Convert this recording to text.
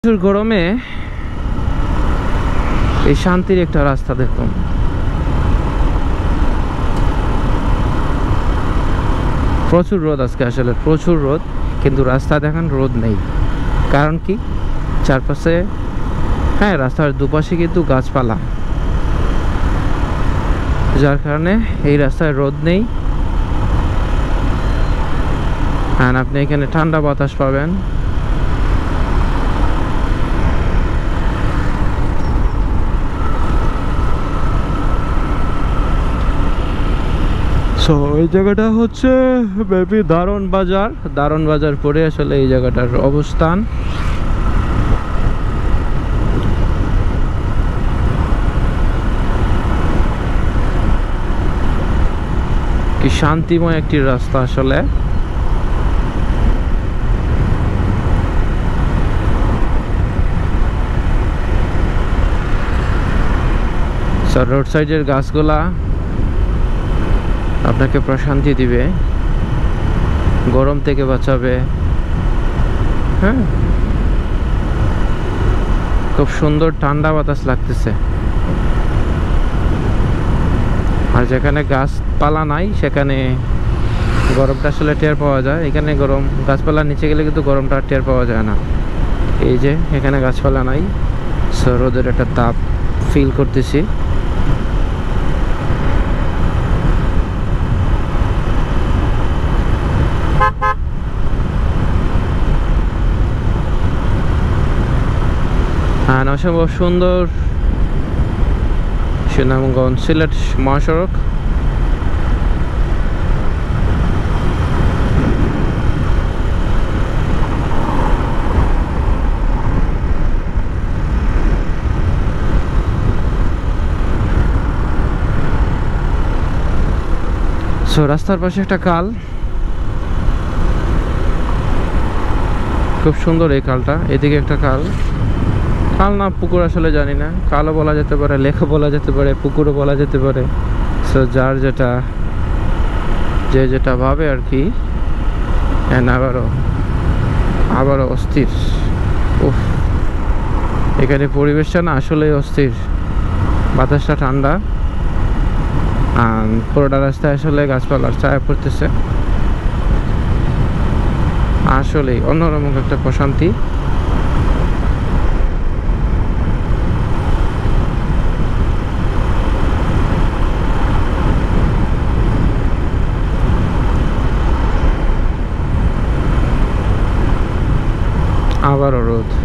প্রচুর গরমে এই শান্তির একটা রাস্তা দেখুন। প্রচুর রোদ আজকে, আসলে প্রচুর রোদ, কিন্তু রাস্তা দেখেন রোদ নেই। কারণ কি? চারপাশে, হ্যাঁ, রাস্তার দুপাশে কিন্তু গাছপালা, যার কারণে এই রাস্তায় রোদ নেই। আর আপনি এখানে ঠান্ডা বাতাস পাবেন। সো এই জায়গাটা হচ্ছে মেবি দারুণ বাজার পরে আসলে এই জায়গাটার অবস্থান। কি শান্তিময় একটি রাস্তা আসলে। স্যার, রোড সাইডের গাছগুলা আপনাকে প্রশান্তি দিবে, গরম থেকে বাঁচাবে। হ্যাঁ, খুব সুন্দর ঠান্ডা বাতাস লাগতেছে। আর যেখানে গাছপালা নাই সেখানে গরমটা আসলে টের পাওয়া যায়। এখানে গরম, গাছপালার নিচে গেলে কিন্তু গরমটা টের পাওয়া যায় না। এই যে এখানে গাছপালা নাই, সো রোদের একটা তাপ ফিল করতেছি। অসম্ভব সুন্দর সুনামগঞ্জ সিলেট মহাসড়ক। সো রাস্তার পাশে একটা খাল, খুব সুন্দর এই খালটা। এদিকে একটা খাল না পুকুর আসলে জানি না, খালও বলা যেতে পারে, লেকও বলা যেতে পারে, পুকুরও বলা যেতে পারে। সো যার যেটা ভাবে আর কি। আবারও অস্থির। উফ, এখানে পরিবেশটা না আসলেই অস্থির। বাতাসটা ঠান্ডা, পুরোটা রাস্তায় আসলে গাছপালার ছায়া পড়তেছে। আসলেই অন্যরকম একটা প্রশান্তি। আবারও রোদ।